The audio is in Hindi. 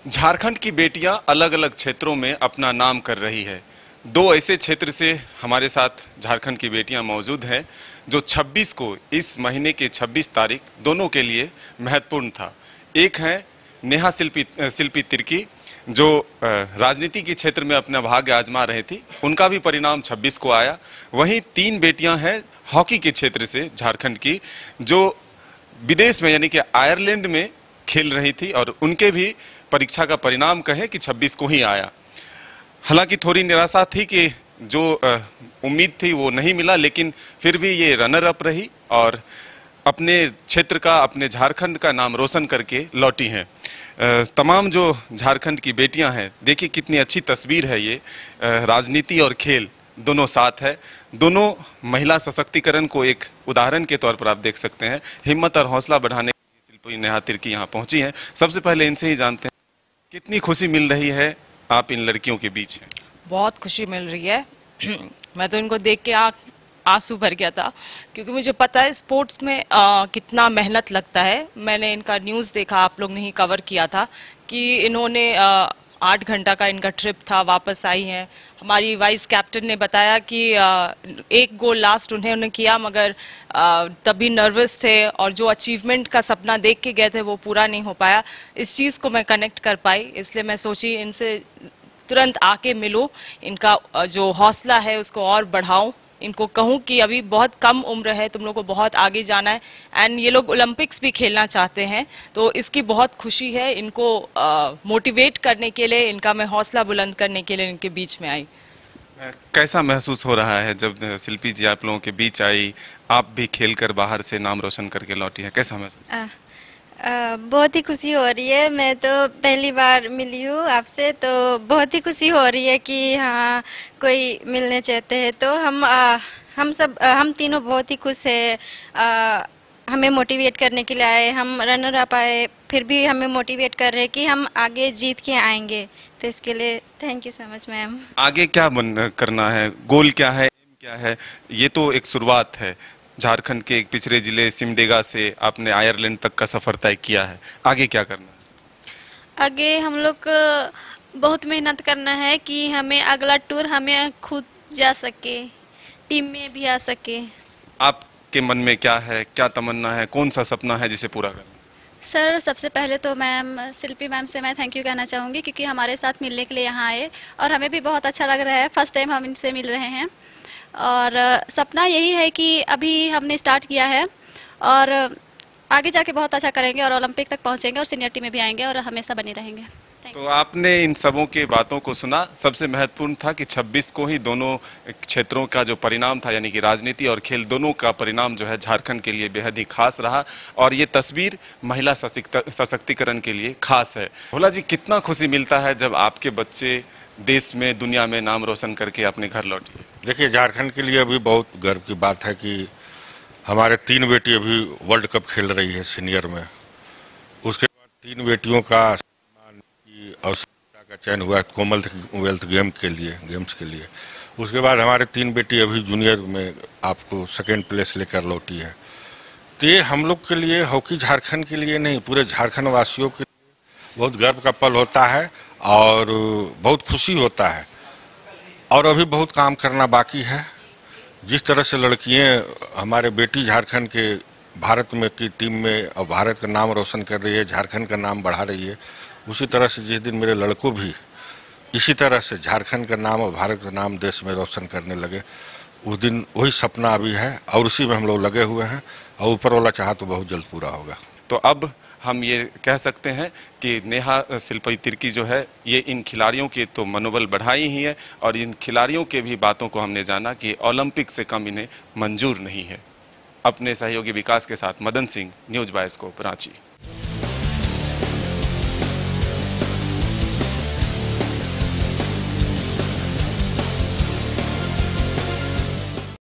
झारखंड की बेटियां अलग अलग क्षेत्रों में अपना नाम कर रही है। दो ऐसे क्षेत्र से हमारे साथ झारखंड की बेटियां मौजूद हैं जो 26 को, इस महीने के 26 तारीख दोनों के लिए महत्वपूर्ण था। एक है नेहा शिल्पी तिर्की जो राजनीति के क्षेत्र में अपना भाग्य आजमा रही थी, उनका भी परिणाम 26 को आया। वहीं तीन बेटियां हैं हॉकी के क्षेत्र से झारखंड की जो विदेश में यानी कि आयरलैंड में खेल रही थी और उनके भी परीक्षा का परिणाम कहें कि 26 को ही आया। हालांकि थोड़ी निराशा थी कि जो उम्मीद थी वो नहीं मिला, लेकिन फिर भी ये रनर अप रही और अपने क्षेत्र का, अपने झारखंड का नाम रोशन करके लौटी हैं। तमाम जो झारखंड की बेटियां हैं, देखिए कितनी अच्छी तस्वीर है ये। राजनीति और खेल दोनों साथ है। दोनों महिला सशक्तिकरण को एक उदाहरण के तौर पर आप देख सकते हैं। हिम्मत और हौसला बढ़ाने के लिए शिल्पी नेहा तिर्की यहाँ पहुंची हैं। सबसे पहले इनसे ही जानते हैं कितनी खुशी मिल रही है आप इन लड़कियों के बीच हैं। बहुत खुशी मिल रही है। मैं तो इनको देख के आंसू भर गया था, क्योंकि मुझे पता है स्पोर्ट्स में कितना मेहनत लगता है। मैंने इनका न्यूज़ देखा, आप लोग ने ही कवर किया था कि इन्होंने 8 घंटा का इनका ट्रिप था, वापस आई हैं। हमारी वाइस कैप्टन ने बताया कि एक गोल लास्ट उन्होंने किया, मगर तभी नर्वस थे और जो अचीवमेंट का सपना देख के गए थे वो पूरा नहीं हो पाया। इस चीज़ को मैं कनेक्ट कर पाई, इसलिए मैं सोची इनसे तुरंत आके मिलो, इनका जो हौसला है उसको और बढ़ाऊं, इनको कहूं कि अभी बहुत कम उम्र है, तुम लोग को बहुत आगे जाना है। एंड ये लोग ओलंपिक्स भी खेलना चाहते हैं, तो इसकी बहुत खुशी है। इनको मोटिवेट करने के लिए, इनका मैं हौसला बुलंद करने के लिए इनके बीच में आई। कैसा महसूस हो रहा है जब शिल्पी जी आप लोगों के बीच आई, आप भी खेलकर बाहर से नाम रोशन करके लौटी है, कैसा महसूस? बहुत ही खुशी हो रही है। मैं तो पहली बार मिली हूँ आपसे, तो बहुत ही खुशी हो रही है कि हाँ कोई मिलने चाहते हैं। तो हम तीनों बहुत ही खुश है। हमें मोटिवेट करने के लिए आए, हम रनर अप आए, फिर भी हमें मोटिवेट कर रहे हैं कि हम आगे जीत के आएंगे। तो इसके लिए thank you so much ma'am. आगे क्या करना है, गोल क्या है, एम क्या है? ये तो एक शुरुआत है। झारखंड के एक पिछड़े जिले सिमडेगा से आपने आयरलैंड तक का सफर तय किया है, आगे क्या करना है? आगे हम लोग को बहुत मेहनत करना है कि हमें अगला टूर हमें खुद जा सके, टीम में भी आ सके। आपके मन में क्या है, क्या तमन्ना है, कौन सा सपना है जिसे पूरा करना? सर, सबसे पहले तो मैम शिल्पी मैम से मैं थैंक यू कहना चाहूँगी, क्योंकि हमारे साथ मिलने के लिए यहाँ आए और हमें भी बहुत अच्छा लग रहा है। फर्स्ट टाइम हम इनसे मिल रहे हैं और सपना यही है कि अभी हमने स्टार्ट किया है और आगे जाके बहुत अच्छा करेंगे और ओलंपिक तक पहुँचेंगे और सीनियर टीम में भी आएंगे और हमेशा बने रहेंगे। तो आपने इन सबों के बातों को सुना। सबसे महत्वपूर्ण था कि 26 को ही दोनों क्षेत्रों का जो परिणाम था, यानी कि राजनीति और खेल दोनों का परिणाम जो है झारखंड के लिए बेहद ही खास रहा और ये तस्वीर महिला सशक्तिकरण के लिए खास है। भोला जी, कितना खुशी मिलता है जब आपके बच्चे देश में, दुनिया में नाम रोशन करके अपने घर लौटे? देखिए, झारखंड के लिए अभी बहुत गर्व की बात है कि हमारे 3 बेटी अभी वर्ल्ड कप खेल रही है सीनियर में। उसके बाद 3 बेटियों का अवसर का चयन हुआ कॉमनवेल्थ गेम्स के लिए। उसके बाद हमारे 3 बेटी अभी जूनियर में आपको सेकेंड प्लेस लेकर लौटी है। तो ये हम लोग के लिए, हॉकी झारखंड के लिए नहीं, पूरे झारखंड वासियों के लिए बहुत गर्व का पल होता है और बहुत खुशी होता है। और अभी बहुत काम करना बाकी है। जिस तरह से लड़कियां हमारे बेटी झारखंड के भारत में की टीम में और भारत का नाम रोशन कर रही है, झारखंड का नाम बढ़ा रही है, उसी तरह से जिस दिन मेरे लड़कों भी इसी तरह से झारखंड का नाम और भारत का नाम देश में रोशन करने लगे, उस दिन वही सपना अभी है और उसी में हम लोग लगे हुए हैं और ऊपर वाला चाहा तो बहुत जल्द पूरा होगा। तो अब हम ये कह सकते हैं कि नेहा शिल्पी तिर्की जो है ये इन खिलाड़ियों के तो मनोबल बढ़ाई ही है और इन खिलाड़ियों के भी बातों को हमने जाना कि ओलंपिक से कम इन्हें मंजूर नहीं है। अपने सहयोगी विकास के साथ मदन सिंह, न्यूज़ बायस्कोप, रांची।